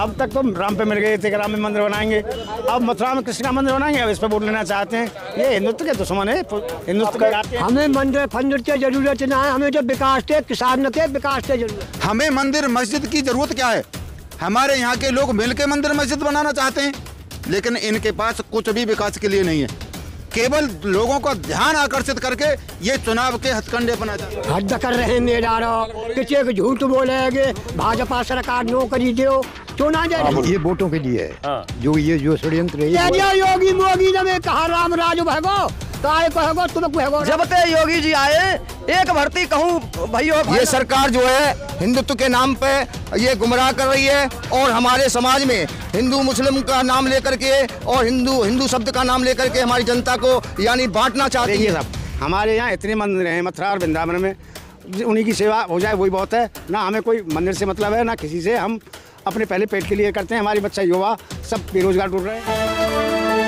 अब तक तो राम पे मिल गए थे कि राम में मंदिर बनाएंगे, अब मथुरा में कृष्ण का मंदिर बनाएंगे, अब इस पर वोट लेना चाहते हैं। ये हिंदुत्व के दुश्मन है, हिंदुत्व के। हमें मंदिर फंदिर की जरूरत ना है, हमें जो विकास थे किसान के विकास की जरूरत। हमें मंदिर मस्जिद की जरूरत क्या है? हमारे यहाँ के लोग मिलकर मंदिर मस्जिद बनाना चाहते हैं, लेकिन इनके पास कुछ भी विकास के लिए नहीं है। केवल लोगों का ध्यान आकर्षित करके ये चुनाव के हथकंडे बना जाते हैं। हद कर रहे मेरा किसी को झूठ बोलेंगे, भाजपा सरकार नौकरी दो चुना जाए। ये वोटों के लिए है, जो षड्यंत्र है। योगी मोगी ने कहा राम राज भगो जब ते योगी जी आए एक भर्ती कहूँ भाइयों, ये सरकार जो है हिंदुत्व के नाम पे ये गुमराह कर रही है और हमारे समाज में हिंदू मुस्लिम का नाम लेकर के और हिंदू शब्द का नाम लेकर के हमारी जनता को यानी बांटना चाहती है। सब हमारे यहाँ इतने मंदिर हैं मथुरा और वृंदावन में, उन्हीं की सेवा हो जाए वही बहुत है। ना हमें कोई मंदिर से मतलब है ना किसी से, हम अपने पहले पेट के लिए करते हैं। हमारे बच्चा युवा सब बेरोजगार ढूंढ रहे हैं।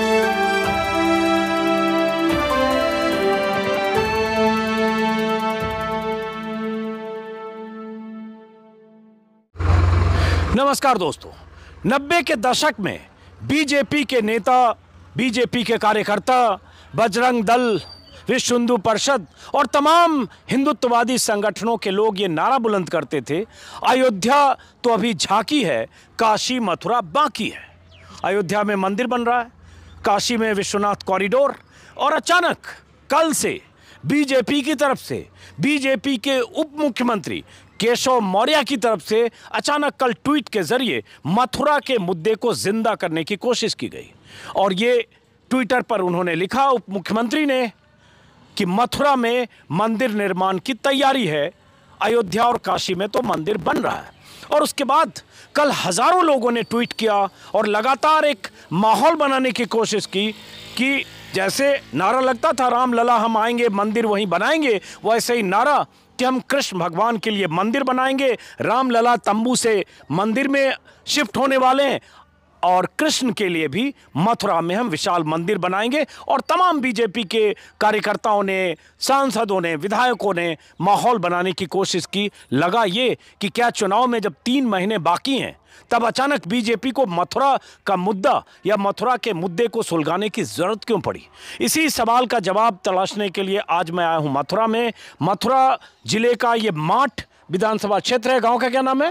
नमस्कार दोस्तों, 90 के दशक में बीजेपी के नेता, बीजेपी के कार्यकर्ता, बजरंग दल, विश्व हिंदू परिषद और तमाम हिंदुत्ववादी संगठनों के लोग ये नारा बुलंद करते थे, अयोध्या तो अभी झांकी है, काशी मथुरा बाकी है। अयोध्या में मंदिर बन रहा है, काशी में विश्वनाथ कॉरिडोर, और अचानक कल से बीजेपी की तरफ से, बीजेपी के उप मुख्यमंत्री केशव मौर्य की तरफ से अचानक कल ट्वीट के जरिए मथुरा के मुद्दे को जिंदा करने की कोशिश की गई। और ये ट्विटर पर उन्होंने लिखा, उप मुख्यमंत्री ने, कि मथुरा में मंदिर निर्माण की तैयारी है, अयोध्या और काशी में तो मंदिर बन रहा है। और उसके बाद कल हजारों लोगों ने ट्वीट किया और लगातार एक माहौल बनाने की कोशिश की कि जैसे नारा लगता था राम लला हम आएंगे मंदिर वहीं बनाएंगे, वैसे ही नारा कि हम कृष्ण भगवान के लिए मंदिर बनाएंगे, राम लला तंबू से मंदिर में शिफ्ट होने वाले हैं और कृष्ण के लिए भी मथुरा में हम विशाल मंदिर बनाएंगे। और तमाम बीजेपी के कार्यकर्ताओं ने, सांसदों ने, विधायकों ने माहौल बनाने की कोशिश की। लगा ये कि क्या चुनाव में जब 3 महीने बाकी हैं तब अचानक बीजेपी को मथुरा का मुद्दा या मथुरा के मुद्दे को सुलझाने की जरूरत क्यों पड़ी? इसी सवाल का जवाब तलाशने के लिए आज मैं आया हूं मथुरा में। मथुरा जिले का ये माठ विधानसभा क्षेत्र है। गांव का क्या नाम है?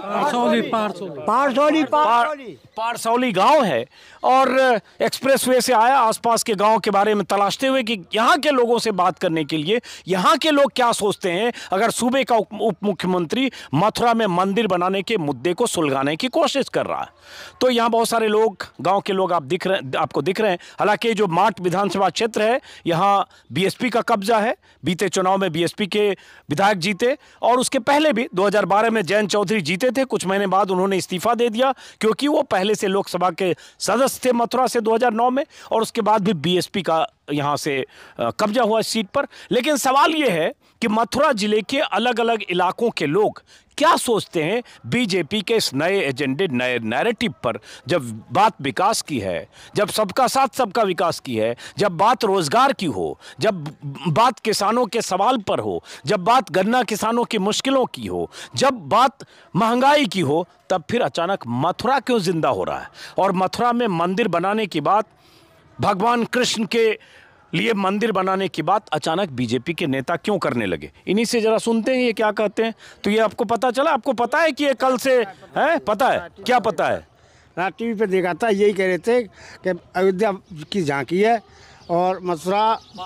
पारसौली गांव है। और एक्सप्रेसवे से आया आसपास के गांव के बारे में तलाशते हुए कि यहाँ के लोगों से बात करने के लिए, यहाँ के लोग क्या सोचते हैं अगर सूबे का उप मुख्यमंत्री मथुरा में मंदिर बनाने के मुद्दे को सुलझाने की कोशिश कर रहा है। तो यहाँ बहुत सारे लोग, गांव के लोग आपको दिख रहे हैं। हालांकि जो माठ विधानसभा क्षेत्र है यहाँ बीएसपी का कब्जा है। बीते चुनाव में बीएसपी के विधायक जीते और उसके पहले भी 2012 में जयंत चौधरी जीते थे। कुछ महीने बाद उन्होंने इस्तीफा दे दिया क्योंकि वो पहले से लोकसभा के सदस्य थे मथुरा से 2009 में, और उसके बाद भी बीएसपी का यहां से कब्जा हुआ इस सीट पर। लेकिन सवाल यह है कि मथुरा जिले के अलग अलग इलाकों के लोग क्या सोचते हैं बीजेपी के इस नए एजेंडे, नए नैरेटिव पर। जब बात विकास की है, जब सबका साथ सबका विकास की है, जब बात रोजगार की हो, जब बात किसानों के सवाल पर हो, जब बात गन्ना किसानों की मुश्किलों की हो, जब बात महंगाई की हो, तब फिर अचानक मथुरा क्यों जिंदा हो रहा है? और मथुरा में मंदिर बनाने की बात, भगवान कृष्ण के लिए मंदिर बनाने की बात अचानक बीजेपी के नेता क्यों करने लगे? इन्हीं से जरा सुनते हैं ये क्या कहते हैं। तो ये आपको पता चला? आपको पता है कि ये कल से है? पता है? क्या पता है? रात टीवी पे देखा था, यही कह रहे थे कि अयोध्या की झांकी है और मथुरा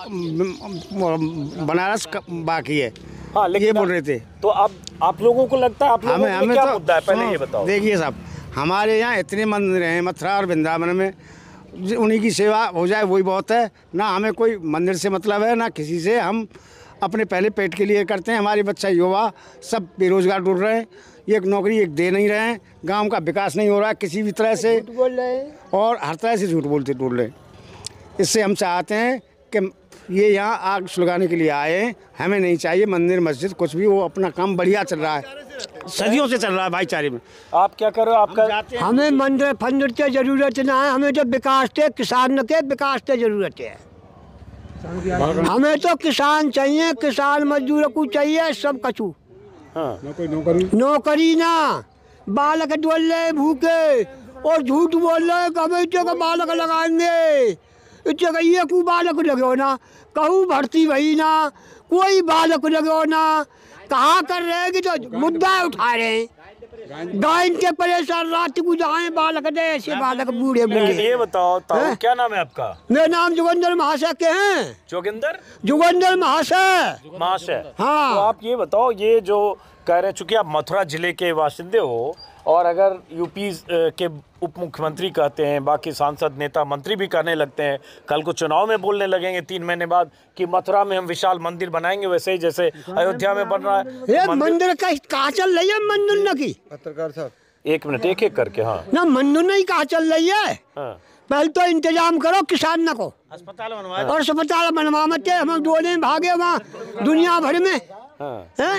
बनारस बाकी है। हाँ, लेकिन ये बोल रहे थे। तो अब आप लोगों को लगता है, आप लोगों को क्या मुद्दा है? पहले ये बताओ। देखिए साहब, हमारे यहाँ इतने मंदिर हैं मथुरा और वृंदावन में, उन्हीं की सेवा हो जाए वही बहुत है। ना हमें कोई मंदिर से मतलब है ना किसी से, हम अपने पहले पेट के लिए करते हैं। हमारे बच्चा युवा सब बेरोजगार ढूंढ रहे हैं, एक नौकरी एक दे नहीं रहे हैं, गांव का विकास नहीं हो रहा है किसी भी तरह से, और हर तरह से झूठ बोलते ढूंढ रहे हैं। इससे हम चाहते हैं कि ये यहाँ आग सुलगाने के लिए आए हैं। हमें नहीं चाहिए मंदिर मस्जिद कुछ भी, वो अपना काम बढ़िया चल रहा है, सदियों से चल रहा है भाईचारे में। आप क्या कर रहे हो? आपका हमें मंदिर फंदिर की जरूरत ना है, हमें जो विकास थे किसान के विकास की जरूरत है। हमें तो किसान चाहिए, किसान मजदूर को चाहिए, सब कछु। हाँ। नौकरी ना, बालक डोले भूखे और झूठ बोल रहे कि हमें इतने का बालक लगाएंगे, इतने का ये को बालक लगो ना, कहूँ भर्ती भई ना, कोई बालक लगो ना, कहाँ कर रहे हैं कि तो मुद्दा उठा रहे हैं। गाय के परेशान रात को जाए बालक दे, ऐसे बालक बूढ़े बूढ़े। ये बताओ ताऊ, क्या नाम है आपका? मेरा नाम जोगिंदर महाशय के हैं। जोगिंदर महाशय। हाँ। तो आप ये बताओ, ये जो कह रहे हैं, चूंकि आप मथुरा जिले के बाशिंदे हो और अगर यूपी के उप मुख्यमंत्री कहते हैं, बाकी सांसद नेता मंत्री भी करने लगते हैं, कल को चुनाव में बोलने लगेंगे 3 महीने बाद कि मथुरा में हम विशाल मंदिर बनाएंगे, वैसे ही जैसे अयोध्या में बन रहा है। ये मंदिर का कहाँ चल रही है? मंदिर न की पत्रकार साहब 1 मिनट एक करके। हाँ ना, मंदिर नहीं कहाँ चल रही है। हाँ। पहले तो इंतजाम करो किसान न को, अस्पताल बनवा और अस्पताल बनवा मत, हम दोनों भागे वहाँ दुनिया भर में। हैं?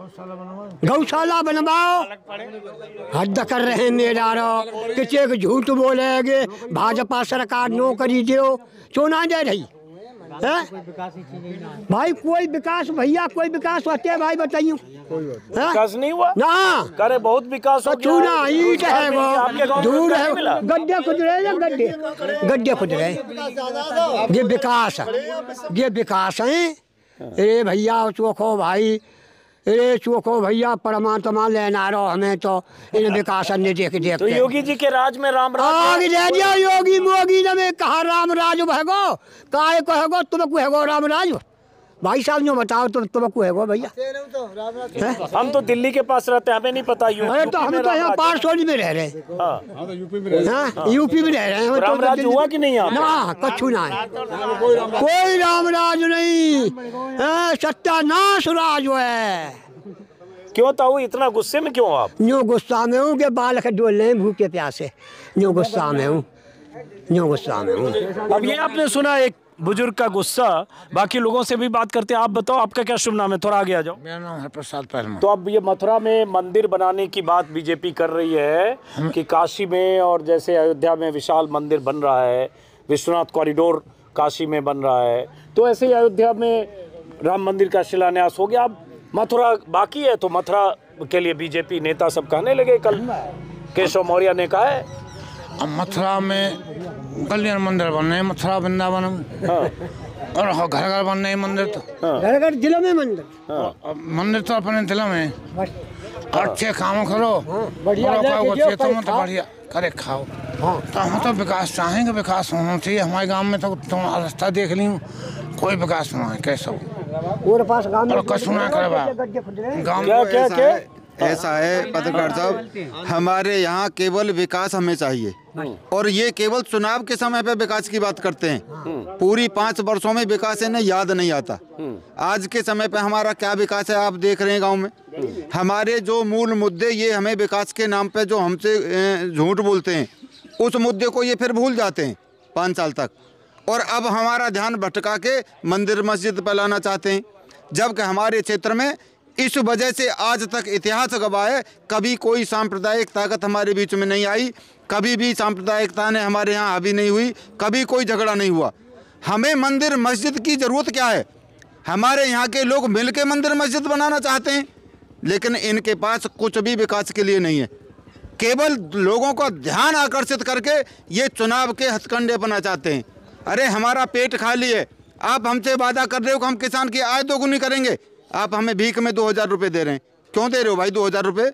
गौशाला बनवाओ। हद कर रहे हैं मेरा, किसी को झूठ बोलेगे, भाजपा सरकार नौकरी दो, चुना दे रही है भाई। कोई विकास भैया, कोई विकास होते है भाई, बताइए। विकास नहीं हुआ ना, करे बहुत विकास हो गया। चूना ईट है वो, दूर है, गड्ढे खुद रहे ना, गड्ढे खुद रहे। ये विकास है, ये विकास है। अरे भैया चोखो भाई, अरे चोखो भैया, परमात्मा लेना रहो हमें तो इन विकास ने देख देख। तो योगी जी के राज में राम राज योगी मोगी ने कहा राम राज भगो, काय कहेगो तुमको हैगो राम राज। भाई साहब जो बताओ तो तुमको हैगो भैया। हम तो दिल्ली के पास रहते हैं, हमें नहीं पता। अरे तो हम तो यहाँ पारसोली में रह रहे हैं। यूपी में रह रहे हैं। राम राज हुआ कि नहीं? ना, कछु ना है, कोई राम राज नहीं, सत्यानाश राज है। क्यों ताऊ इतना गुस्से में क्यों आप? न्यू गुस्सा में हूँ कि बालक डोल रहे हैं भूखे प्यासे, न्यू गुस्सा में हूँ, न्यू गुस्सा में हूँ। अब ये आपने सुना एक बुजुर्ग का गुस्सा, बाकी लोगों से भी बात करते हैं। आप बताओ, आपका क्या शुभ नाम है? थोड़ा आगे आ जाओ। मेरा नाम है प्रसाद परमार। तो अब ये मथुरा में मंदिर बनाने की बात बीजेपी कर रही है कि काशी में और जैसे अयोध्या में विशाल मंदिर बन रहा है, विश्वनाथ कॉरिडोर काशी में बन रहा है, तो ऐसे ही अयोध्या में राम मंदिर का शिलान्यास हो गया। अब मथुरा बाकी है, तो मथुरा के लिए बीजेपी नेता सब कहने लगे, कल केशव मौर्य ने कहा है अब मथुरा में कल्याण मंदिर बन रहे हैं, मथुरा वृंदावन में। और घर घर बन रहे हैं मंदिर, तो घर घर जिलों में मंदिर। मंदिर तो अपने जिलों में। अच्छे काम करो, बढ़िया बढ़िया करे खाओ। तो हम तो विकास चाहेंगे, विकास होना चाहिए हमारे गांव में। तो तुम रास्ता देख ली, कोई विकास ना है, कैसा और पास गांव में कछु ना करवा गाँव में। ऐसा है पत्रकार साहब, हमारे यहाँ केवल विकास हमें चाहिए, और ये केवल चुनाव के समय पे विकास की बात करते हैं। पूरी 5 वर्षों में विकास इन्हें याद नहीं आता। आज के समय पे हमारा क्या विकास है आप देख रहे हैं गांव में। हमारे जो मूल मुद्दे, ये हमें विकास के नाम पे जो हमसे झूठ बोलते हैं, उस मुद्दे को ये फिर भूल जाते हैं 5 साल तक, और अब हमारा ध्यान भटका के मंदिर मस्जिद पर लाना चाहते हैं। जबकि हमारे क्षेत्र में इस वजह से आज तक इतिहास गवाह है, कभी कोई सांप्रदायिक ताकत हमारे बीच में नहीं आई, कभी भी सांप्रदायिकता ने हमारे यहाँ हावी नहीं हुई, कभी कोई झगड़ा नहीं हुआ। हमें मंदिर मस्जिद की ज़रूरत क्या है? हमारे यहाँ के लोग मिलकर मंदिर मस्जिद बनाना चाहते हैं, लेकिन इनके पास कुछ भी विकास के लिए नहीं है। केवल लोगों का ध्यान आकर्षित करके ये चुनाव के हथकंडे अपना चाहते हैं। अरे हमारा पेट खाली है, आप हमसे वादा कर रहे हो कि हम किसान की आय दोगुनी करेंगे, आप हमें भीख में 2000 रुपये दे रहे हैं। क्यों दे रहे हो भाई 2000 रुपये?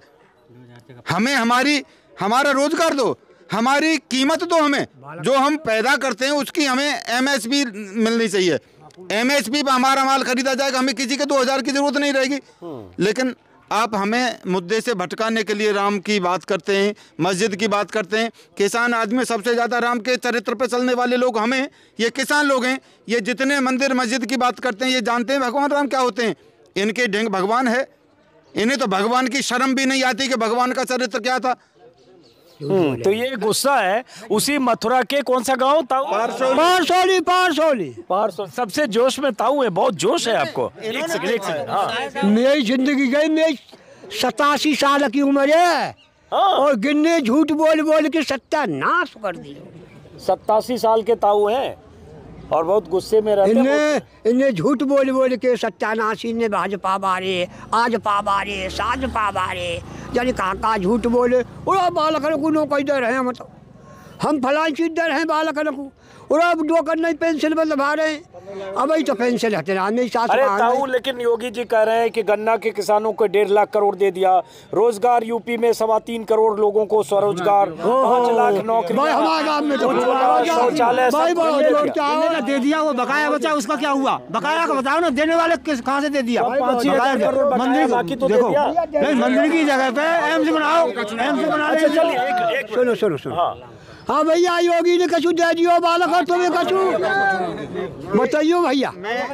हमें हमारा रोजगार दो, हमारी कीमत दो, हमें जो हम पैदा करते हैं उसकी हमें MSP मिलनी चाहिए। MSP पर हमारा माल खरीदा जाएगा, हमें किसी के 2000 की जरूरत नहीं रहेगी। लेकिन आप हमें मुद्दे से भटकाने के लिए राम की बात करते हैं, मस्जिद की बात करते हैं। किसान आदमी सबसे ज़्यादा राम के चरित्र पर चलने वाले लोग हमें, ये किसान लोग हैं। ये जितने मंदिर मस्जिद की बात करते हैं, ये जानते हैं भगवान राम क्या होते हैं। इनके ढंग भगवान है, इन्हें तो भगवान की शर्म भी नहीं आती कि भगवान का चरित्र क्या था। तो ये गुस्सा है उसी मथुरा के कौन सा गांव? पारसोली। सबसे जोश में ताऊ है, बहुत जोश है आपको। एक सेकंड। हाँ। मेरी जिंदगी गई, मेरी 87 साल की उम्र है। हाँ। और गिन्ने झूठ बोल बोल के सत्यानाश कर दी। 87 साल के ताऊ हैं। और बहुत गुस्से में रहते हैं। इन्हें झूठ बोल बोल के सत्यानाशी ने भाजपा बारे, आज पा बारे, साज पा बारे, यानी कहाँ झूठ बोले। और बालक को नो कही दे रहे हैं, मतलब हम फलां चीज दे रहे हैं बालक को, और अब दो करने पेंसिल में लगा रहे हैं। अब ही तो पेंसिल हथियाने साथ। अरे ताऊ, लेकिन योगी जी कह रहे हैं कि गन्ना के किसानों को 1.5 लाख करोड़ दे दिया, रोजगार यूपी में 3.25 करोड़ लोगों को स्वरोजगार, 5 लाख नौकरी, शौचालय दे दिया। वो बकाया बचा, उसका क्या हुआ? बकाया का बताओ ना, देने वाले कहाँ से दे दिया? मंदिर की जगह पे एम्स बनाओ, एम्स बनाओ। सुनो हाँ भैया, योगी ने कछु दे दियो बालक, और तुम्हें कछु बताइयो भैया।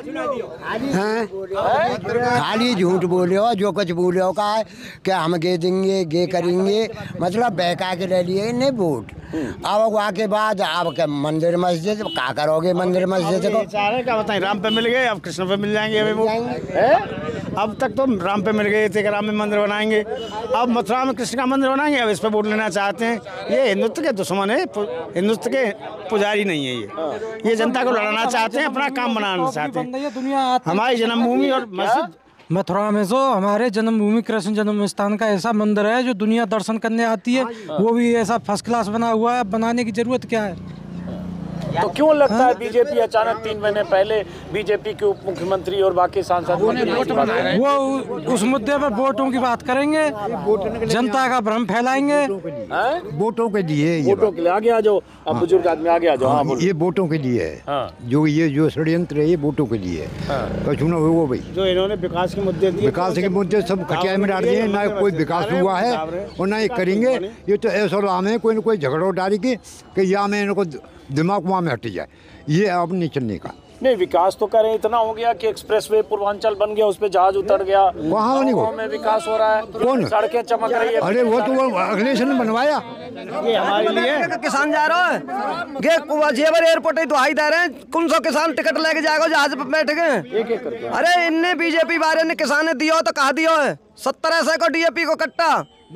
खाली झूठ बोले हो, जो कुछ बोले हो का है क्या हम गे देंगे, गे करेंगे, मतलब बहका के ले लिए ने वोट। अब वहाँ के बाद अब क्या मंदिर मस्जिद क्या करोगे? मंदिर मस्जिद को क्या बताएं, राम पे मिल गए, अब कृष्ण पे मिल जाएंगे। अभी वो अब तक तो राम पे मिल गए थे कि राम में मंदिर बनाएंगे, अब मथुरा में कृष्ण का मंदिर बनाएंगे। अब इस पे वोट लेना चाहते हैं। ये हिंदुत्व के दुश्मन है, हिंदुत्व के पुजारी नहीं है। ये जनता को लड़ाना चाहते हैं, अपना काम बनाना चाहते हैं। हमारी जन्मभूमि और मस्जिद मथुरा में जो हमारे जन्मभूमि कृष्ण जन्म स्थान का ऐसा मंदिर है जो दुनिया दर्शन करने आती है, वो भी ऐसा फर्स्ट क्लास बना हुआ है। बनाने की जरूरत क्या है? तो क्यों लगता है बीजेपी अचानक 3 महीने पहले बीजेपी के उप मुख्यमंत्री और बाकी सांसद वो उस मुद्दे पर वोटों की बात करेंगे, जनता का भ्रम फैलाएंगे। वोटों के लिए, वोटों के लिए आगे आ जाओ। अब बुजुर्ग आदमी आगे आ जाओ। ये वोटों के लिए है। जो ये जो षड्यंत्र है, ये वोटों के लिए है। चुनाव हुआ भाई, जो इन्होंने विकास के मुद्दे दिए, विकास के मुद्दे सब खटिया में डाल दिए। ना कोई विकास हुआ है और ना ये करेंगे। ये तो ऐसा राम है, कोई ना कोई झगड़ा डालेगी कि या में इनको दिमाग वहाँ में हट जाए। ये अब नहीं चलने का। नहीं, विकास तो करें, इतना हो गया कि एक्सप्रेसवे पूर्वांचल बन गया, उस पे जहाज उतर गया। वहाँ नहीं, में विकास हो रहा है। कौन? सड़कें चमक रही है। अरे वो तो वो अगले साल बनवाया। ये हमारे लिए किसान जा रहा है, जेवर एयरपोर्ट ही दुहाई दे रहे हैं। कौन सा किसान टिकट लेके जाएगा जहाज पे बैठ गए? अरे इनने बीजेपी वाले ने किसान ने दिया तो कहा दिया है 70 ऐसे को डीएपी को कट्टा,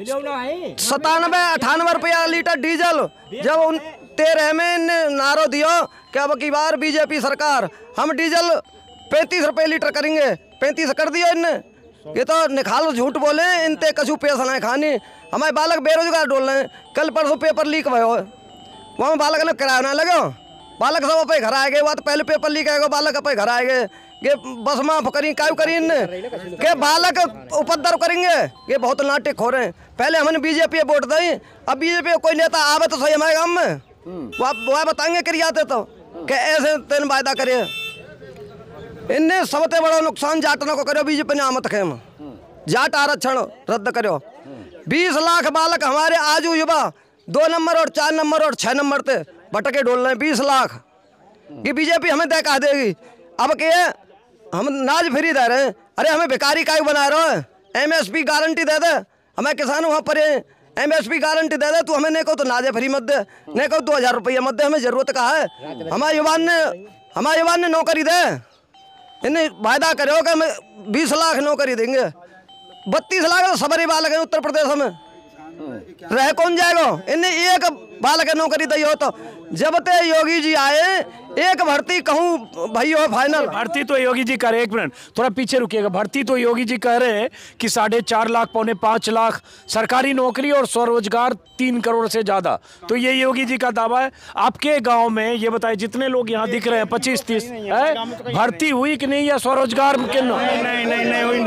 97-98 रुपया लीटर डीजल। जब उन 13 में नारो दियो कि अब की बार बीजेपी सरकार हम डीजल 35 रुपए लीटर करेंगे, 35 कर दिया इनने। ये तो निखाल झूठ बोले, इनते कछु पैसा नहीं खाने। हमारे बालक बेरोजगार डोल रहे हैं। कल परसों पेपर लीक भयो, वहाँ बालक ने किराया ना लगे, बालक सब अपने घर आए गए। वहाँ तो पहले पेपर लीक आएगा, बालक अपने घर आए गए। ये बस माफ करी क्या करी इनने के बालक उपद्रव करेंगे। ये बहुत नाटक हो रहे हैं। पहले हमने बीजेपी वोट दी, अब बीजेपी कोई नेता आवे तो सही हमारे गाँव में, वह बताएंगे करियाते तो कि ऐसे तेन वायदा करे। इनने सबसे बड़ा नुकसान जाटना को करो बीजेपी ने आमत खेम। जाट आरक्षण रद्द करो। 20 लाख बालक हमारे आजू युवा 2 नंबर और 4 नंबर और 6 नंबर पे भटके डोल रहे हैं। 20 लाख की बीजेपी हमें तय कह देगी। अब के हम नाज फ्री दे रहे हैं। अरे हमें भिखारी काय बना रहे हैं? MSP गारंटी दे दे, हमें किसान वहाँ पर MSP गारंटी दे दे। तू हमें नहीं कहो तो नाजे फ्री मत दे, नहीं कहो 2000 रुपये मत दे। हमें जरूरत कहा है? हमारे युवान ने नौकरी दे। इन्हें वायदा करो कि हमें 20 लाख नौकरी देंगे। 32 लाख तो सबरी बालक है उत्तर प्रदेश में, रह कौन जाएगा? इन्हें एक बालक नौकरी दी हो तो जब ते योगी जी आए एक भर्ती कहूँ भाई हो फाइनल। भर्ती तो योगी जी कह रहे, एक मिनट थोड़ा पीछे रुकिएगा। भर्ती तो योगी जी कह रहे हैं कि 4.5 लाख पौने 5 लाख सरकारी नौकरी और स्वरोजगार 3 करोड़ से ज्यादा। तो ये योगी जी का दावा है। आपके गांव में ये बताए जितने लोग यहाँ दिख रहे हैं 25-30 भर्ती हुई कि नहीं, या स्वरोजगार के? नहीं हुई।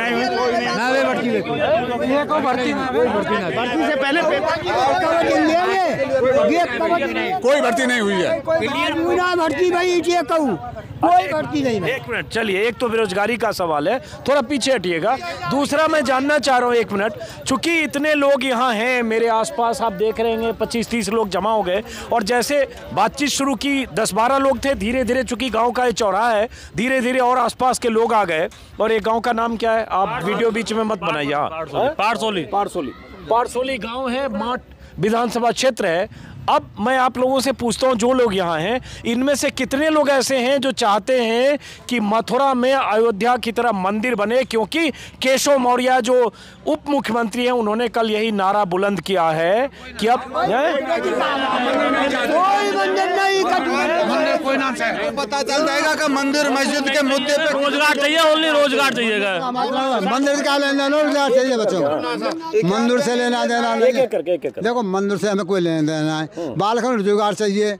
भर्ती से पहले कोई भर्ती नहीं हुई है। भर्ती भाई कहूँ कोई भर्ती नहीं। एक मिनट चलिए, एक तो बेरोजगारी का सवाल है, थोड़ा पीछे हटिएगा। दूसरा मैं जानना चाह रहा हूँ, एक मिनट, चूंकि इतने लोग यहाँ हैं मेरे आसपास, आप देख रहे हैं 25-30 लोग जमा हो गए, और जैसे बातचीत शुरू की 10-12 लोग थे, धीरे धीरे चूंकि गांव का ये चौराहा है, धीरे धीरे और आसपास के लोग आ गए। और ये गांव का नाम क्या है? आप वीडियो बीच में मत बनाइए। पारसोली गांव है, माट विधानसभा क्षेत्र है। अब मैं आप लोगों से पूछता हूं, जो लोग यहाँ हैं इनमें से कितने लोग ऐसे हैं जो चाहते हैं कि मथुरा में अयोध्या की तरह मंदिर बने, क्योंकि केशव मौर्य जो उप मुख्यमंत्री हैं उन्होंने कल यही नारा बुलंद किया है कि अब पता चल जाएगा कि मंदिर मस्जिद के मुद्दे पे रोजगार चाहिए, ओनली रोजगार चाहिएगा। मंदिर का लेना रोजगार चाहिए बच्चों को, मंदिर से लेना देना नहीं। देखो मंदिर से हमें कोई लेना देना है, बालक रोजगार चाहिए,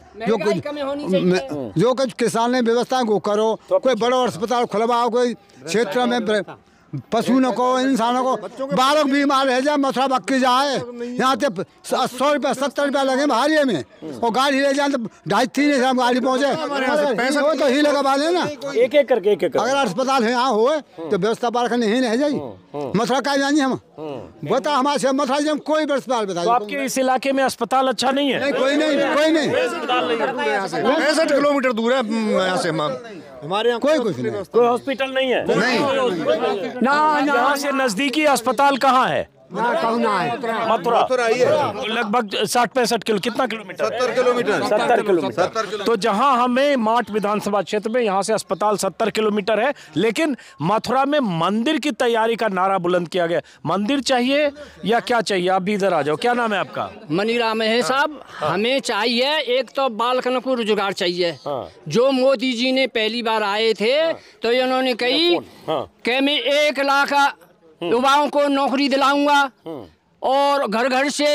जो कुछ किसान ने व्यवस्था को करो, कोई बड़ा अस्पताल खुलवाओ, कोई क्षेत्र में पशुओं को इंसानों को बालक बीमार है जाए मथुरा बक्की जाए, यहाँ से 100 रुपया 70 रुपया लगे भारी में, और गाड़ी ले जाए तो 2.5-3 हम गाड़ी पहुँचे, वो तो ही लगा वाले ना, एक करके अगर अस्पताल है यहाँ हो तो व्यवस्था बालक नहीं रह जाएगी। मथुरा का जानी हम बता, हमारे मथुरा जी हम कोई अस्पताल बताइए। तो आपके इस इलाके में अस्पताल अच्छा नहीं है? कोई नहीं 65 किलोमीटर दूर है यहाँ से, हमारे यहाँ कोई कुछ नहीं, कोई हॉस्पिटल नहीं है। ना यहाँ से नजदीकी अस्पताल कहाँ है? मथुरा ही है, लगभग 60-65 किलो, कितना किलोमीटर? 70 किलोमीटर। तो जहां हमें माट विधानसभा क्षेत्र में यहाँ से अस्पताल 70 किलोमीटर है, लेकिन मथुरा में मंदिर की तैयारी का नारा बुलंद किया गया। मंदिर चाहिए या क्या चाहिए? आप भी इधर आ जाओ। क्या नाम है आपका? मनीराम है साहब। हमें चाहिए एक तो बालकन को रोजगार चाहिए। जो मोदी जी ने पहली बार आए थे तो इन्होंने कही कि मैं 1 लाख युवाओं को नौकरी दिलाऊंगा और घर घर से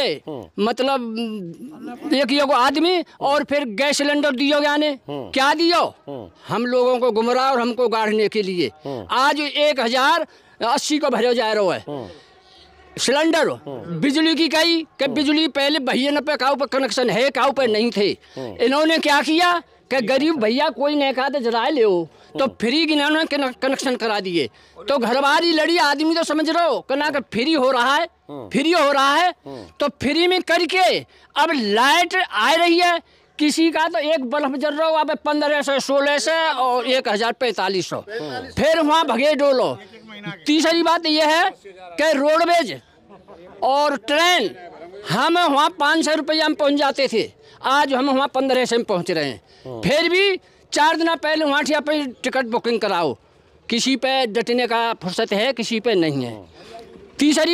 मतलब एक आदमी, और फिर गैस सिलेंडर दियो ज्ञाने क्या दियो हम लोगों को गुमराह और हमको गाड़ने के लिए। आज 1080 को भरे जा रहा है सिलेंडर। बिजली की कही कि बिजली पहले भैया न पे काऊ पर कनेक्शन है, काऊ पर नहीं थे। इन्होंने क्या किया कि गरीब भैया कोई नहीं कहा तो जरा ले तो फ्री की इन्होंने कनेक्शन करा दिए। तो घरवाली लड़ी आदमी तो समझ रहे हो कहना कि फ्री हो रहा है, फ्री हो रहा है, तो फ्री में करके अब लाइट आ रही है। किसी का तो एक बल्ब जल रहा हो अब 1500 1600 और 1045 फिर वहाँ भगे डोलो। तीसरी बात यह है कि रोडवेज और ट्रेन हम वहाँ 500 रुपया में पहुँच जाते थे, आज हम वहाँ 1500 में पहुँच रहे हैं। फिर भी 4 दिन पहले वहाँ ठिया पे टिकट बुकिंग कराओ, किसी पे डटने का फुर्सत है, किसी पे नहीं है। तीसरी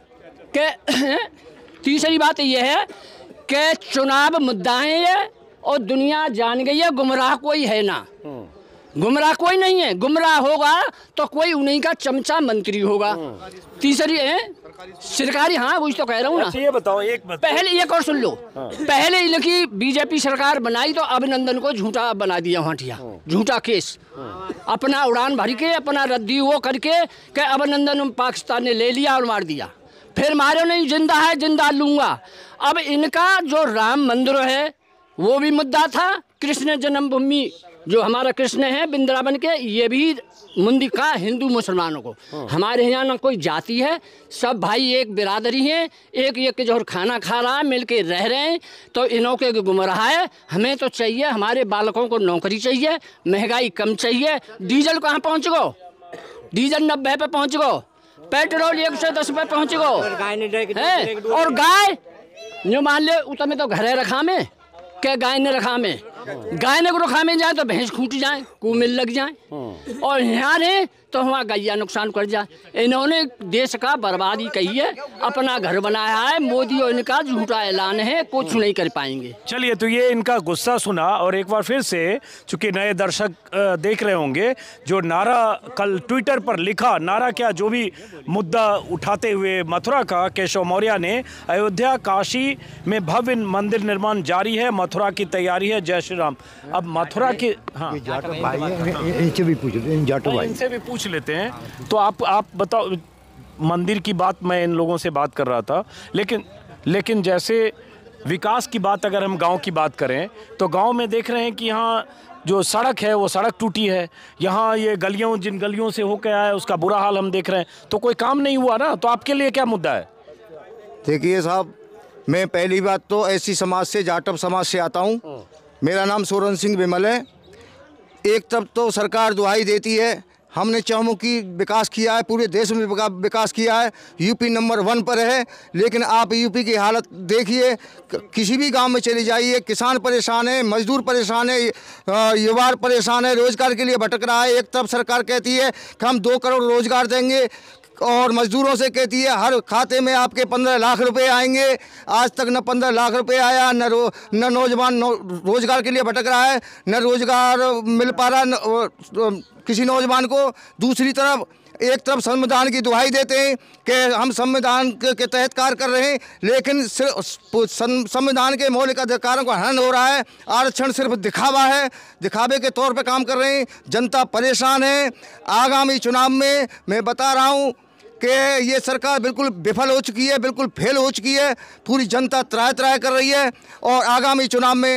बात यह है कि चुनाव मुद्दा है और दुनिया जान गई है गुमराह कोई है ना, गुमराह कोई नहीं है। गुमराह होगा तो कोई उन्हीं का चमचा मंत्री होगा। तीसरी है सरकारी, हाँ वही तो कह रहा हूँ ना। ये बताओ पहले एक और सुन लो, पहले इनकी बीजेपी सरकार बनाई तो अभिनंदन को झूठा बना दिया वहाँ ठिया, झूठा केस अपना उड़ान भर के अपना रद्दी वो करके कि अभिनंदन पाकिस्तान ने ले लिया और मार दिया। फिर मारो नहीं, जिंदा है जिंदा लूंगा। अब इनका जो राम मंदिर है वो भी मुद्दा था, कृष्ण जन्मभूमि जो हमारा कृष्ण है वृंदावन के, ये भी मुंदी का हिंदू मुसलमानों को। हमारे यहाँ ना कोई जाति है, सब भाई एक बिरादरी है, एक जो खाना खा रहा है, मिल के रह रहे हैं। तो इनों के गुमराह है। हमें तो चाहिए हमारे बालकों को नौकरी चाहिए, महंगाई कम चाहिए। डीजल कहाँ पहुँच गो? डीजल 90 पे पहुँच गो, पेट्रोल 110 पे पहुँच गो है। और गाय जो मान ले उतना में तो घरे रखा में क्या गाय ने रखा में, गाय ने रखा में जाए तो भैंस खूट जाए, कुमिल लग जाए, और यहाँ रहे तो वहाँ गैया नुकसान कर जाए। इन्होंने देश का बर्बादी कही है, अपना घर बनाया है। मोदी और इनका झूठा ऐलान है, कुछ नहीं कर पाएंगे। चलिए, तो ये इनका गुस्सा सुना, और एक बार फिर से चूंकि नए दर्शक देख रहे होंगे, जो नारा कल ट्विटर पर लिखा, नारा क्या जो भी मुद्दा उठाते हुए मथुरा का केशव मौर्य ने, अयोध्या काशी में भव्य मंदिर निर्माण जारी है, मथुरा की तैयारी है, जय श्री राम। अब मथुरा के इनसे भी पूछ लेते हैं। तो आप बताओ, मंदिर की बात मैं इन लोगों से बात कर रहा था, लेकिन जैसे विकास की बात अगर हम गांव की बात करें तो गांव में देख रहे हैं कि यहाँ जो सड़क है वो सड़क टूटी है, यहाँ ये गलियों जिन गलियों से होकर आया है उसका बुरा हाल हम देख रहे हैं, तो कोई काम नहीं हुआ ना। तो आपके लिए क्या मुद्दा है? देखिए साहब, मैं पहली बात तो ऐसी समाज से, जाटव समाज से आता हूँ। मेरा नाम सोरन सिंह विमल है। एक तरफ तो सरकार दुहाई देती है हमने चहुमुखी विकास किया है, पूरे देश में विकास किया है, यूपी नंबर 1 पर है। लेकिन आप यूपी की हालत देखिए, किसी भी गांव में चले जाइए, किसान परेशान है, मजदूर परेशान है, युवा परेशान है, रोजगार के लिए भटक रहा है। एक तरफ सरकार कहती है कि हम 2 करोड़ रोजगार देंगे और मजदूरों से कहती है हर खाते में आपके 15 लाख रुपए आएंगे। आज तक न 15 लाख रुपए आया, न नौजवान रोजगार के लिए भटक रहा है, न रोजगार मिल पा रहा किसी नौजवान को। दूसरी तरफ एक तरफ संविधान की दुहाई देते हैं कि हम संविधान के तहत कार्य कर रहे हैं, लेकिन संविधान के मौलिक अधिकारों का हनन हो रहा है। आरक्षण सिर्फ दिखावा है, दिखावे के तौर पे काम कर रहे हैं। जनता परेशान है। आगामी चुनाव में मैं बता रहा हूँ कि ये सरकार बिल्कुल विफल हो चुकी है, बिल्कुल फेल हो चुकी है। पूरी जनता त्राह त्राह कर रही है और आगामी चुनाव में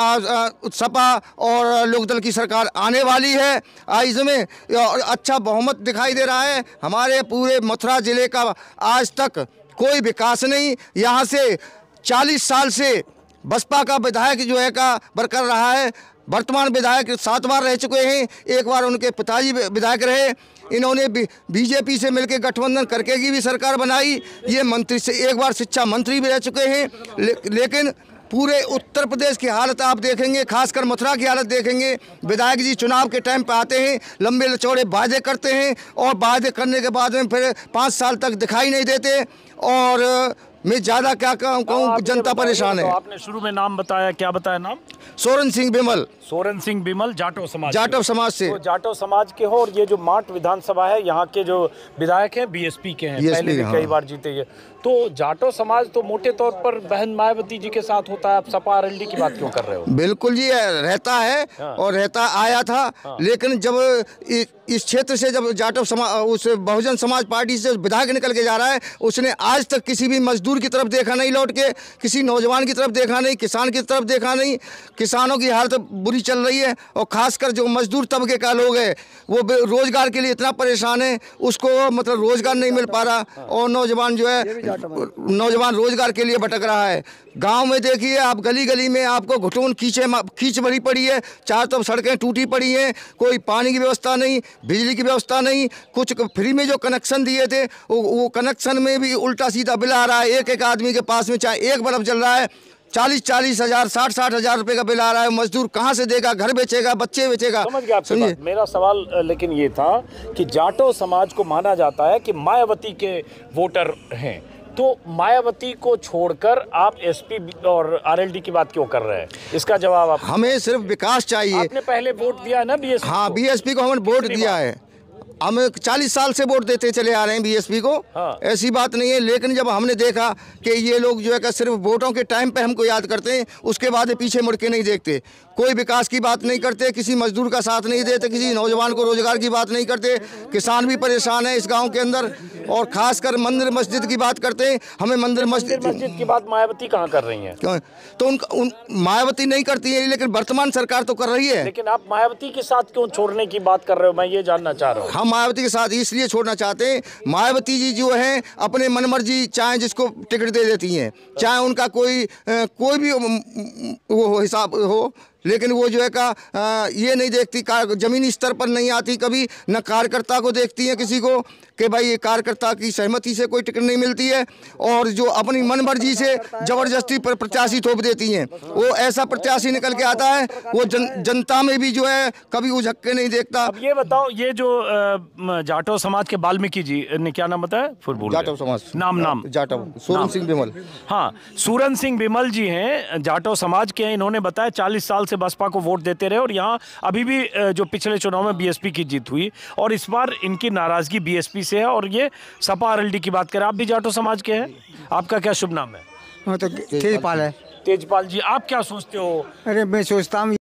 सपा और लोकदल की सरकार आने वाली है। इसमें अच्छा बहुमत दिखाई दे रहा है। हमारे पूरे मथुरा जिले का आज तक कोई विकास नहीं। यहाँ से 40 साल से बसपा का विधायक जो है का बरकर रहा है। वर्तमान विधायक 7 बार रह चुके हैं, 1 बार उनके पिताजी विधायक रहे। इन्होंने बीजेपी से मिलकर गठबंधन करके की भी सरकार बनाई। ये मंत्री से 1 बार शिक्षा मंत्री भी रह चुके हैं। लेकिन पूरे उत्तर प्रदेश की हालत आप देखेंगे, खासकर मथुरा की हालत देखेंगे। विधायक जी चुनाव के टाइम पे आते हैं, लंबे लचौड़े वादे करते हैं और वादे करने के बाद में फिर 5 साल तक दिखाई नहीं देते। और मैं ज़्यादा क्या कहूँ, जनता परेशान है। आपने शुरू में नाम बताया, क्या बताया नाम? सोरेन सिंह बिमल। सोरेन सिंह बिमल जाटव समाज से। तो जाटव समाज के हो। और ये जो माट विधानसभा है, यहाँ के जो विधायक हैं बीएसपी के हैं, पहले भी कई बार जीते ये। तो जाटव समाज तो मोटे तौर पर बहन मायावती जी के साथ होता है। आप सपा आरएलडी की बात क्यों कर रहे हो? बिल्कुल जी, रहता है। हाँ। और रहता आया था। हाँ। लेकिन जब इस क्षेत्र से जब जाटव समाज, उस बहुजन समाज पार्टी से विधायक निकल के जा रहा है, उसने आज तक किसी भी मजदूर की तरफ देखा नहीं, लौट के किसी नौजवान की तरफ देखा नहीं, किसान की तरफ देखा नहीं। किसानों की हालत बुरी चल रही है और खासकर जो मजदूर तबके का लोग है वो रोजगार के लिए इतना परेशान है, उसको मतलब रोजगार नहीं मिल पा रहा। और नौजवान जो है, नौजवान रोजगार के लिए भटक रहा है। गांव में देखिए आप, गली गली में आपको घुटन कीच भरी पड़ी है। चारों तरफ सड़कें टूटी पड़ी हैं, कोई पानी की व्यवस्था नहीं, बिजली की व्यवस्था नहीं। कुछ फ्री में जो कनेक्शन दिए थे वो कनेक्शन में भी उल्टा सीधा बिल आ रहा है। एक आदमी के पास में चाहे एक बल्ब जल रहा है, 40-40 हज़ार, 60-60 हज़ार रुपए का बिल आ रहा है। मजदूर कहाँ से देगा? घर बेचेगा, बच्चे बेचेगा। समझ गया आपकी बात। मेरा सवाल लेकिन ये था कि जाटव समाज को माना जाता है कि मायावती के वोटर हैं, तो मायावती को छोड़कर आप एसपी और आरएलडी की बात क्यों कर रहे हैं? इसका जवाब आप। हमें सिर्फ विकास चाहिए। आपने पहले वोट दिया है ना बीएसपी? हाँ, बीएसपी को हमने वोट दिया है। हम 40 साल से वोट देते चले आ रहे हैं बीएसपी को। हाँ। ऐसी बात नहीं है। लेकिन जब हमने देखा कि ये लोग जो है कि सिर्फ वोटों के टाइम पे हमको याद करते हैं, उसके बाद पीछे मुड़ के नहीं देखते, कोई विकास की बात नहीं करते, किसी मजदूर का साथ नहीं देते, किसी नौजवान को रोजगार की बात नहीं करते। किसान भी परेशान है इस गांव के अंदर। और खासकर मंदिर मस्जिद की बात करते हैं। हमें मंदिर मस्जिद की बात मायावती कहाँ कर रही है? तो मायावती नहीं करती है, लेकिन वर्तमान सरकार तो कर रही है। लेकिन आप मायावती के साथ क्यों छोड़ने की बात कर रहे हो? मैं ये जानना चाह रहा हूँ। हम मायावती के साथ इसलिए छोड़ना चाहते हैं, मायावती जी जो हैं अपने मनमर्जी चाहे जिसको टिकट दे देती हैं, चाहे उनका कोई भी वो हिसाब हो, लेकिन वो जो है का ये नहीं देखती, जमीनी स्तर पर नहीं आती कभी, न कार्यकर्ता को देखती है किसी को कि भाई ये कार्यकर्ता की सहमति से कोई टिकट नहीं मिलती है। और जो अपनी मनमर्जी से जबरदस्ती पर प्रत्याशी थोप देती हैं, वो ऐसा प्रत्याशी निकल के आता है, वो जनता में भी जो है कभी उझक के नहीं देखता। अब ये बताओ, ये जो जाटव समाज के वाल्मीकि जी ने क्या नाम बताया? जाटव समाज नाम जाटव सोरेन सिंह बिमल। हाँ, सोरेन सिंह बिमल जी हैं, जाटव समाज के हैं। इन्होंने बताया 40 साल से बसपा को वोट देते रहे और यहाँ अभी भी जो पिछले चुनाव में बीएसपी की जीत हुई और इस बार इनकी नाराजगी बीएसपी से है। और ये सपा आरएलडी की बात करें, आप भी जाटव समाज के हैं, आपका क्या शुभ नाम है? तो तेजपाल है। तेजपाल जी, आप क्या सोचते हो? अरे मैं सोचता हूँ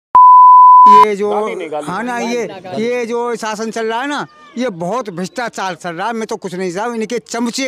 ये जो हाँ ना, ये जो शासन चल रहा है ना, ये बहुत भ्रष्टाचार चल रहा है। मैं तो कुछ नहीं समझ, इनके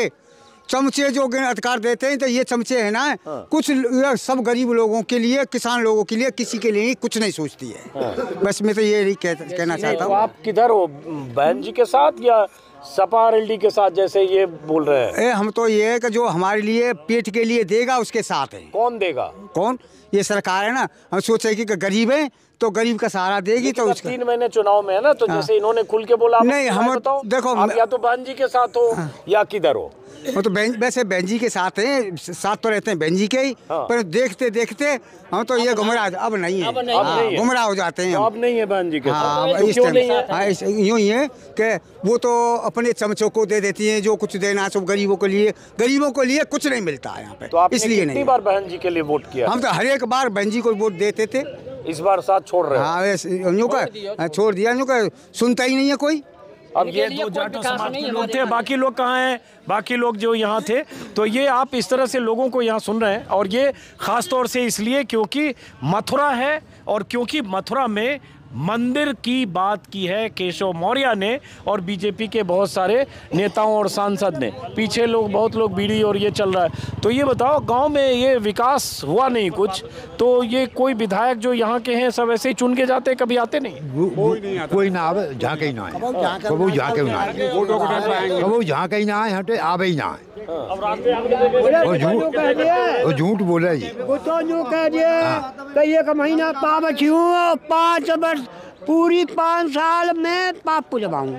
चमचे जो अधिकार देते हैं, तो ये चमचे है ना। हाँ। कुछ सब गरीब लोगों के लिए, किसान लोगों के लिए, किसी के लिए कुछ नहीं सोचती है। हाँ। बस मैं तो ये कहना चाहता हूँ। तो आप किधर हो, बहन जी के साथ या सपा आरएलडी के साथ जैसे ये बोल रहे हैं। हम तो ये है कि जो हमारे लिए पेट के लिए देगा उसके साथ है। कौन देगा? कौन? ये सरकार है ना। हम सोचे कि गरीब है तो गरीब का सहारा देगी। तो 3 महीने चुनाव में है ना, तो जैसे इन्होंने खुल के बोला नहीं, हम देखो आप या तो बहन जी के साथ हो या किधर हो। वो तो वैसे बहन जी के साथ हैं, साथ तो रहते हैं बहन जी के ही। पर देखते देखते हम तो ये गुमराह अब नहीं है, गुमराह हो जाते हैं। अब नहीं है बहन जी के साथ। यूँ ही है कि वो तो अपने चमचों को दे देती हैं, जो कुछ देना सब गरीबों के लिए कुछ नहीं मिलता है यहाँ पे। तो इसलिए नहीं। बार बहन जी के लिए वोट किया? हम तो हर एक बार बहन जी को वोट देते थे। इस बार साथ छोड़ रहे हैं? हाँ, छोड़ दिया। सुनता ही नहीं है कोई। अब ये 2 जाटों समाज के लोग थे, बाकी लोग कहाँ हैं? बाकी लोग जो यहाँ थे, तो ये आप इस तरह से लोगों को यहाँ सुन रहे हैं। और ये ख़ास तौर से इसलिए क्योंकि मथुरा है और क्योंकि मथुरा में मंदिर की बात की है केशव मौर्य ने और बीजेपी के बहुत सारे नेताओं और सांसद ने। पीछे बहुत लोग बीड़ी और ये चल रहा है। तो ये बताओ, गांव में ये विकास हुआ नहीं कुछ, तो ये कोई विधायक जो यहाँ के हैं सब ऐसे ही चुन के जाते, कभी आते नहीं? कोई ना आवे, जहाँ कहीं ना आए, कबू जहाँ कहीं ना आए, कबू जहाँ कहीं ना आए, हटे आवे ही ना आए। वो झूठ बोले जी। वो तो जो कह दिए कि 1 महीना पाप छू, 5 वर्ष पूरी 5 साल में पाप पुजवाऊँ।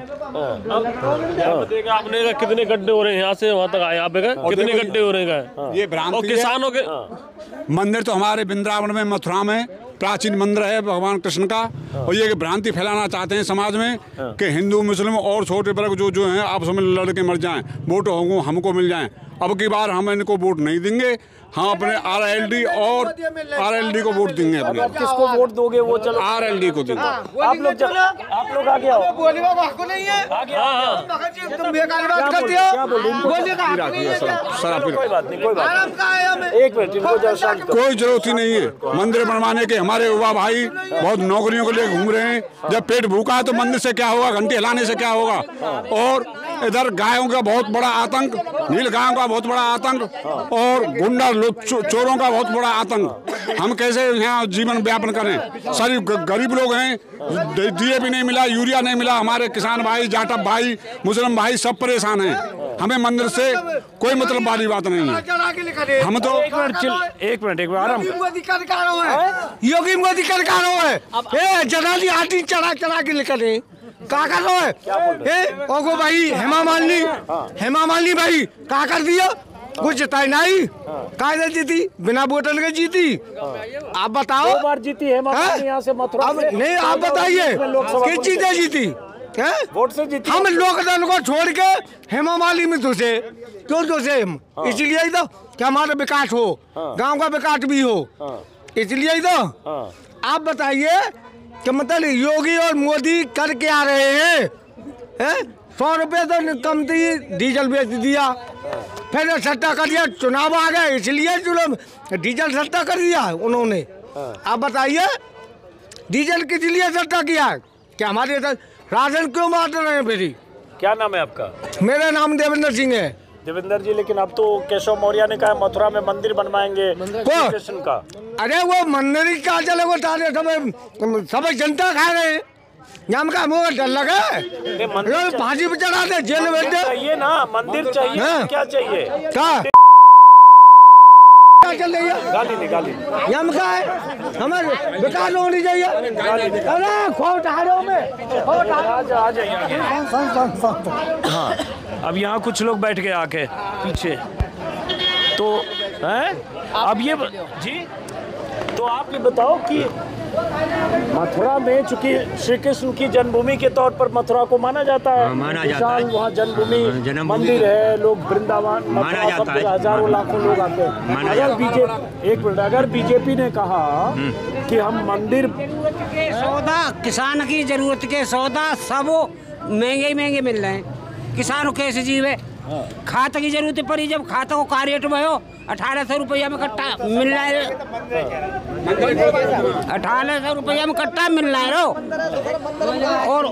आपने कितने गड्ढे हो रहे हैं यहाँ से वहाँ तक आए? आप कितने गड्ढे हो रहे हैं? ये भ्रांति है। किसानों के मंदिर तो हमारे वृंदावन में, मथुरा में प्राचीन मंदिर है भगवान कृष्ण का। और ये भ्रांति फैलाना चाहते हैं समाज में कि हिंदू मुस्लिम और छोटे वर्ग जो हैं आपस में लड़के मर जाएं, वोट हमको मिल जाएं। अब की बार हम इनको वोट नहीं देंगे। हम अपने आरएलडी को वोट देंगे। अपने किसको वोट दोगे? वो चलो आरएलडी को देंगे। आप लोग आगे आओ। कोई जरूरत ही नहीं है मंदिर बनवाने के। हमारे युवा भाई बहुत नौकरियों के लिए घूम रहे हैं। जब पेट भूखा है तो मंदिर से क्या होगा, घंटे हिलाने से क्या होगा। और इधर गायों का बहुत बड़ा आतंक, नील गायों का बहुत बड़ा आतंक और गुंडा चोरों का बहुत बड़ा आतंक। हम कैसे यहाँ जीवन व्यापन करें? सारी गरीब लोग हैं, DAP नहीं मिला, यूरिया नहीं मिला। हमारे किसान भाई, जाटव भाई, मुस्लिम भाई सब परेशान हैं। हमें मंदिर से कोई मतलब वाली बात नहीं है। हम तो एक मिनट आराम। योगी मोदी सरकारों है जनाली हाथी चढ़ा के लिखा दे का कर रहा है? ओगो भाई हेमा मालिनी भाई का कर दिया? कुछ जिताई नहीं। कायदे जीती, बिना वोटन के जीती। आप बताओ। 2 बार जीती हेमा मालिनी यहाँ से मथुरा। अब नहीं, आप बताइए किस चीजें जीती? वोट से जीती। हम लोकदल को छोड़ के हेमा मालिनी में घुसे, क्यों घुसे हम? इसलिए तो कि हमारा विकास हो, गांव का विकास भी हो, इसलिए तो। आप बताइए कि मतलब योगी और मोदी कर के आ रहे हैं? 100 रुपये तो कम थी, डीजल बेच दिया, फिर सट्टा कर दिया, चुनाव आ गए इसलिए डीजल सट्टा कर दिया उन्होंने। आप बताइए डीजल किस लिए सट्टा किया? क्या हमारे राशन क्यों बांट रहे हैं? फिर क्या नाम है आपका? मेरा नाम देवेंद्र सिंह है। देवेंद्र जी, लेकिन अब तो केशव मौर्य ने कहा मथुरा में मंदिर बनवाएंगे कृष्ण का। अरे वो मंदिर का चले वो सब जनता खा रहे हैं। यहाँ का मुँह डर लगा फांसी पे चढ़ा दे, जेल में बैठ चाहिए ना। मंदिर चाहिए, क्या चाहिए? क्या चल रही है? गाली हम का है, हमारे विकास होनी चाहिए। अरे खोट हारों में हाँ, अब यहाँ कुछ लोग बैठ गए आके पीछे तो हैं। अब ये जी, तो आप ये बताओ कि मथुरा में चूंकि श्री कृष्ण की जन्मभूमि के तौर पर मथुरा को माना जाता है, माना जाता है। वहाँ जन्मभूमि मंदिर है, लोग वृंदावन माना जाता है, हजारों लाखों लोग आते हैं। अगर बीजेपी ने कहा कि हम मंदिर सौदा, किसान की जरूरत के सौदा सब महंगे मिल रहे हैं। किसान कैसे जीवे? खाता की जरूरत पड़ी, जब खाता को का रेट में हो 1800 रुपया में कट्टा मिल रहा है। 1800 रुपया में कट्टा मिल रहा है। और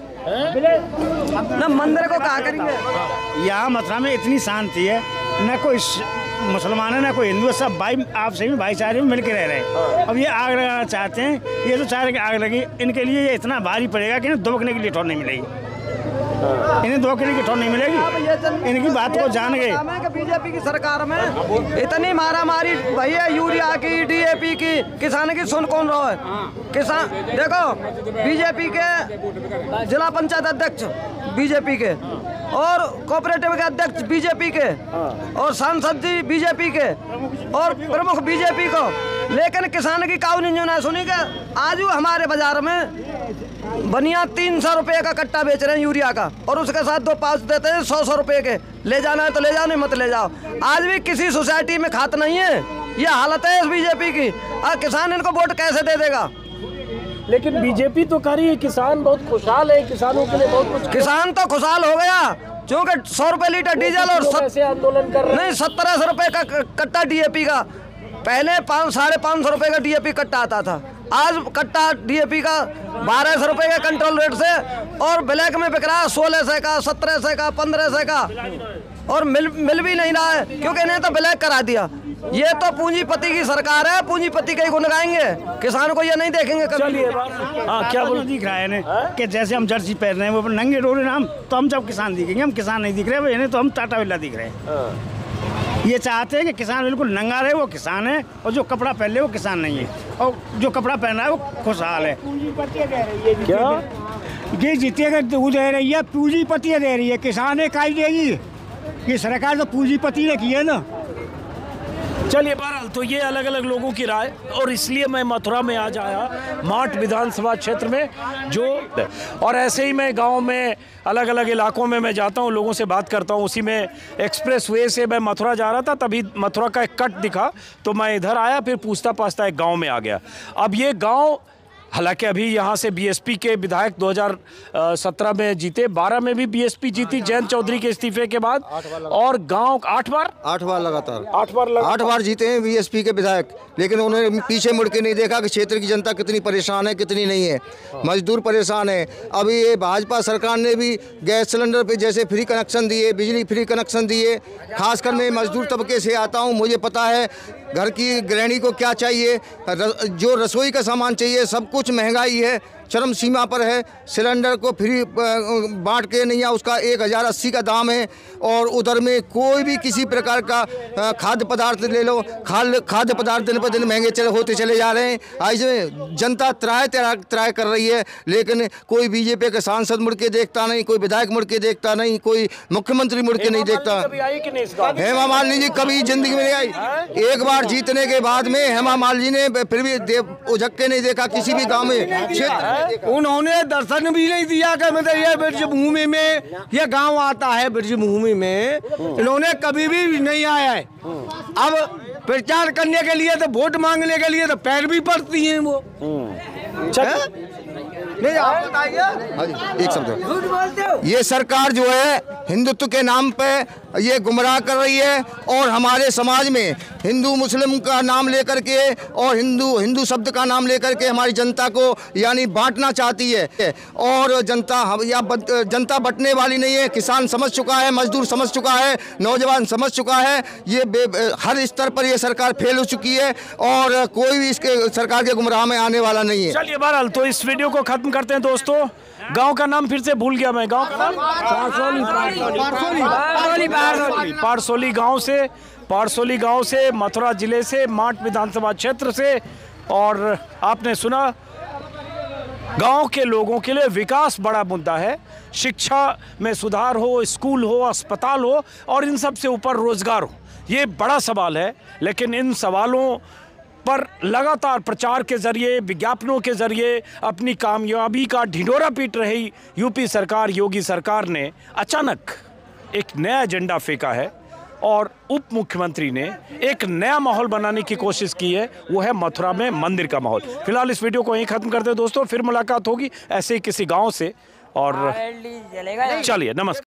ना मंदिर को कहा करेंगे? यहाँ मथुरा में इतनी शांति है, न कोई मुसलमान है ना कोई हिंदू, सब भाई आपसे भी भाईचारे में मिलकर रह रहे हैं। अब ये आग लगाना चाहते हैं, ये तो चाह रहे कि आग लगी, इनके लिए ये इतना भारी पड़ेगा कि दुबकने के लिए ठोर नहीं मिलेगी। इन्हें धोखे की ठोर नहीं मिलेगी। इनकी बात को जान गए। बीजेपी की सरकार में इतनी मारामारी भैया, यूरिया की, DAP की, किसान की सुन कौन रहा है? किसान देखो, बीजेपी के जिला पंचायत अध्यक्ष बीजेपी के, और कोऑपरेटिव के अध्यक्ष बीजेपी के, और सांसद जी बीजेपी के, और प्रमुख बीजेपी को, लेकिन किसान की काउ नहीं ना सुनी के। आज हमारे बाजार में बनिया 300 रुपये का कट्टा बेच रहे हैं यूरिया का, और उसके साथ 2 पाउच देते हैं 100 रुपये के। ले जाना है तो ले जाओ, नहीं मत ले जाओ। आज भी किसी सोसाइटी में खात नहीं है। ये हालत है इस बीजेपी की। और किसान इनको वोट कैसे दे देगा? लेकिन बीजेपी तो कर रही है, किसान बहुत खुशहाल है, किसानों के लिए बहुत कुछ। किसान तो खुशहाल हो गया, क्योंकि 100 रुपये लीटर डीजल और आंदोलन कर रहे हैं। नहीं, 1700 रुपये का कट्टा DAP का। पहले 500-550 रुपये का DAP कट्टा आता था। आज कट्टा DAP का 1200 रुपये के कंट्रोल रेट से, और ब्लैक में बिक रहा है 1600 का, 1700 का, 1500 का, और मिल भी नहीं रहा है, क्योंकि इन्हें तो ब्लैक करा दिया। ये तो पूंजीपति की सरकार है, पूंजीपति के ही गुण गाएंगे, किसान को ये नहीं देखेंगे कभी। हाँ, क्या बोल दिख रहा है इन्हें कि जैसे हम जर्सी पहन रहे हैं, वो नंगे डोरे नाम, तो हम जब किसान दिखेंगे, हम किसान नहीं दिख रहे, इन्हें तो हम टाटा बिरला दिख रहे हैं। ये चाहते हैं कि किसान बिल्कुल नंगा रहे, वो किसान है, और जो कपड़ा पहन ले वो किसान नहीं है, और जो कपड़ा पहना है वो खुशहाल है। क्या ये जीतेगा तो दे रही है, पूंजीपति दे रही है, किसान का ही देगी। ये सरकार तो पूंजीपति ने की है ना। चलिए, बहरहाल तो ये अलग अलग लोगों की राय, और इसलिए मैं मथुरा में आज आया, माट विधानसभा क्षेत्र में जो, और ऐसे ही मैं गांव में अलग अलग इलाकों में मैं जाता हूं, लोगों से बात करता हूं। उसी में एक्सप्रेस वे से मैं मथुरा जा रहा था, तभी मथुरा का एक कट दिखा, तो मैं इधर आया, फिर पूछता पाछता एक गाँव में आ गया। अब ये गाँव, हालांकि अभी यहाँ से BSP के विधायक 2017 में जीते, 12 में भी BSP जीती जयंत चौधरी के इस्तीफे के बाद, और गांव 8 बार लगातार 8 बार जीते हैं BSP के विधायक, लेकिन उन्होंने पीछे मुड़ के नहीं देखा कि क्षेत्र की जनता कितनी परेशान है, कितनी नहीं है। मजदूर परेशान है। अभी ये भाजपा सरकार ने भी गैस सिलेंडर पे जैसे फ्री कनेक्शन दिए, बिजली फ्री कनेक्शन दिए। खासकर मैं मजदूर तबके से आता हूँ, मुझे पता है घर की गृहिणी को क्या चाहिए, जो रसोई का सामान चाहिए, सब कुछ महंगाई है, चरम सीमा पर है। सिलेंडर को फ्री बांट के नहीं, या उसका 1080 का दाम है, और उधर में कोई भी किसी प्रकार का खाद्य पदार्थ ले लो, खाद्य पदार्थ दिन पर दिन महंगे होते चले जा रहे हैं। ऐसे जनता त्राय कर रही है, लेकिन कोई बीजेपी का सांसद मुड़ के देखता नहीं, कोई विधायक मुड़ के देखता नहीं, कोई मुख्यमंत्री मुड़ के नहीं देखता। हेमा मालिनी जी कभी जिंदगी में नहीं आई। एक बार जीतने के बाद में हेमा मालिनी ने फिर भी उझक के नहीं देखा किसी भी गाँव में, क्षेत्र। उन्होंने दर्शन भी नहीं दिया कि मतलब ये ब्रजभूमि में, ये गांव आता है ब्रजभूमि में, इन्होंने कभी भी नहीं आया है। अब प्रचार करने के लिए तो, वोट मांगने के लिए तो पैर भी पड़ती हैं वो। नहीं, आप बताइए एक शब्द। ये सरकार जो है हिंदुत्व के नाम पे ये गुमराह कर रही है, और हमारे समाज में हिंदू मुस्लिम का नाम लेकर के, और हिंदू शब्द का नाम लेकर के हमारी जनता को यानी बांटना चाहती है। और जनता बंटने वाली नहीं है। किसान समझ चुका है, मजदूर समझ चुका है, नौजवान समझ चुका है। ये हर स्तर पर ये सरकार फेल हो चुकी है, और कोई भी इसके सरकार के गुमराह में आने वाला नहीं है। चलिए, बहरहाल तो इस वीडियो को खत्म करते हैं दोस्तों। गांव का नाम फिर से भूल गया मैं, गांव का नाम पारसोली गांव से, मथुरा जिले से, माट विधानसभा क्षेत्र से। और आपने सुना, गांव के लोगों के लिए विकास बड़ा मुद्दा है। शिक्षा में सुधार हो, स्कूल हो, अस्पताल हो, और इन सब से ऊपर रोजगार हो, ये बड़ा सवाल है। लेकिन इन सवालों पर लगातार प्रचार के जरिए, विज्ञापनों के जरिए अपनी कामयाबी का ढिंढोरा पीट रही यूपी सरकार, योगी सरकार ने अचानक एक नया एजेंडा फेंका है, और उप मुख्यमंत्री ने एक नया माहौल बनाने की कोशिश की है। वो है मथुरा में मंदिर का माहौल। फिलहाल इस वीडियो को यहीं खत्म करते हैं दोस्तों, फिर मुलाकात होगी ऐसे ही किसी गाँव से। और चलिए, नमस्कार।